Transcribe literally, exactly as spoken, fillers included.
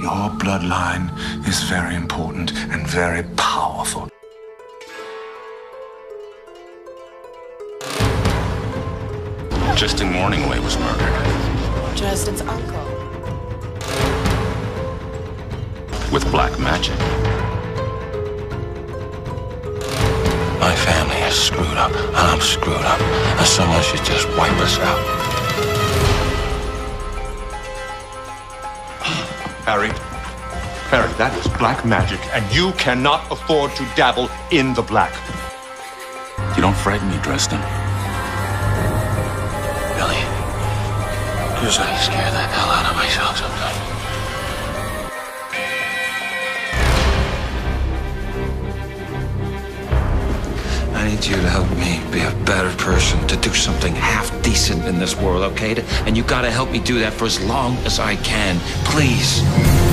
Your bloodline is very important and very powerful. Tristan Morningway was murdered. Dresden's uncle. With black magic. My family is screwed up, and I'm screwed up, and someone should just wipe us out. Harry, Harry, that is black magic, and you cannot afford to dabble in the black. You don't frighten me, Dresden. Billy, because I scare the hell out of myself sometimes. I need you to help me be a better person, to do something half decent in this world, okay? And you gotta help me do that for as long as I can. Please.